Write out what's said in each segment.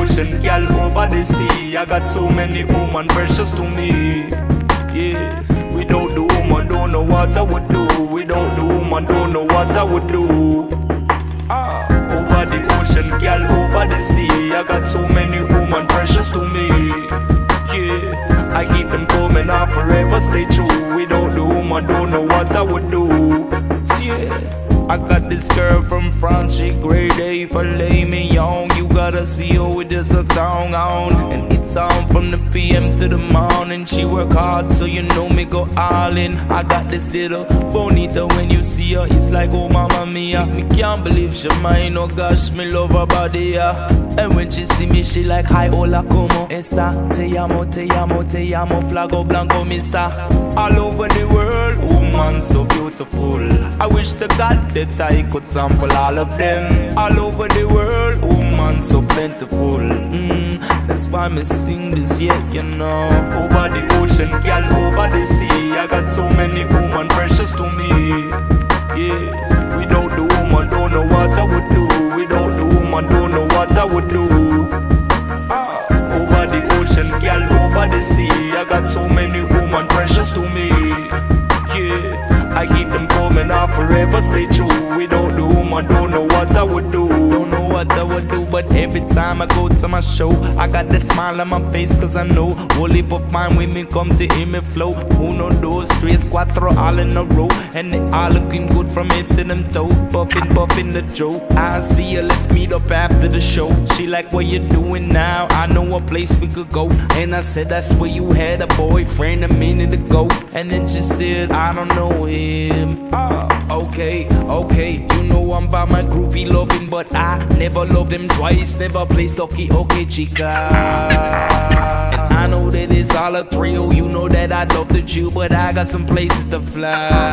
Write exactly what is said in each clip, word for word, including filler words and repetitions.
ocean, girl over the sea. I got so many women precious to me. Yeah, without the woman, don't know what I would do. Without the woman, don't know what I would do. Ah, over the ocean, girl over the sea. I got so many women precious to me. Yeah, I keep them coming on forever, stay true. Without the woman, don't know what I would do. Yeah. I got this girl from France, she grade A for lay me young. You gotta see her with this a thong on. And it's on from the P M to the morning. She work hard, so you know me go all in. I got this little bonita, when you see her, it's like oh mama mia. Me can't believe she mine, oh gosh, me love her body, yeah. And when she see me, she like hi, hola, como esta? Te amo, te amo, te amo, flago blanco, mister. All over the world, woman so beautiful. I wish to God that I could sample all of them. All over the world, woman so plentiful. mm, That's why me sing this, yeah, you know. Over the ocean, girl over the sea. I got so many women precious to me. Yeah, without the woman, don't know what I would do. Without the woman, don't know what I would do. Ah, over the ocean, girl over the sea. I got so many women precious to me. Yeah, I keep them coming on forever, stay true. Without the woman, don't know what I would do. Don't know what I would do, but every time I go to my show, I got that smile on my face, cause I know whole heap of fine women come to hear me flow. Uno, dos, tres, cuatro, all in a row. And they all looking good from head to them toe. Puffin', puffin' the joke. I see her, let's meet up after the show. She like, what you doing now? I know a place we could go. And I said, that's where you had a boyfriend a minute ago. And then she said, I don't know him. Ah, okay, okay, you know I'm by my groupie loving, but I never loved them twice, never play stocky, okay, chica. And I know that it's all a thrill, you know that I love to chill, but I got some places to fly.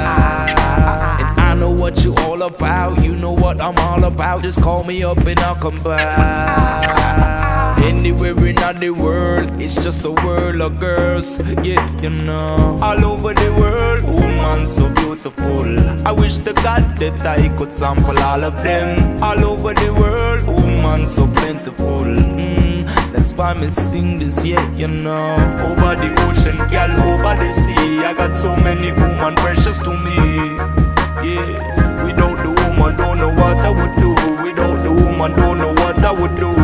And I know what you all about, you know what I'm all about, just call me up and I'll come by. Anywhere in the world, it's just a world of girls, yeah, you know. All over the world, woman so beautiful. I wish to God that I could sample all of them. All over the world, woman so plentiful. mm, That's why me sing this, yeah, you know. Over the ocean, girl over the sea. I got so many women precious to me. Yeah, without the woman, don't know what I would do. Without the woman, don't know what I would do.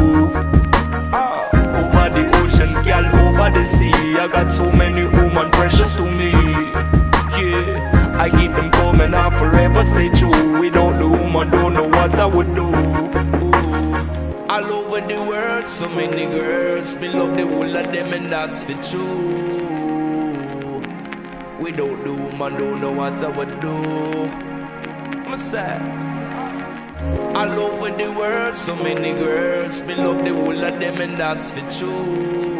Over the ocean, girl over the sea. I got so many women precious to me. Yeah, I keep them coming on forever, stay true. Without the woman, don't know what I would do. Ooh. All over the world, so many girls. Me love the whole of them, and that's for true. Without the woman, don't know what I would do. I'm sad. All over the world, so many girls. Me love the whole of them, and that's for true.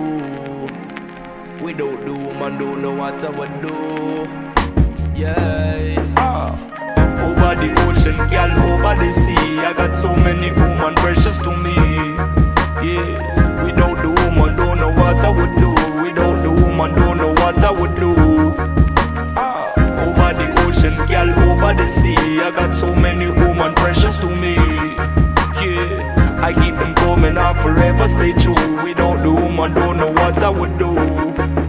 Without the woman, don't know what I would do. Yeah. Ah. Over the ocean, girl over the sea. I got so many women precious to me. Yeah. Without the woman, don't know what I would do. Without the woman, don't know what I would do. Ah. Over the ocean, girl over the sea. I got so many women precious to me. Yeah, I keep them coming on forever, stay true. Without the woman, don't know what I would do.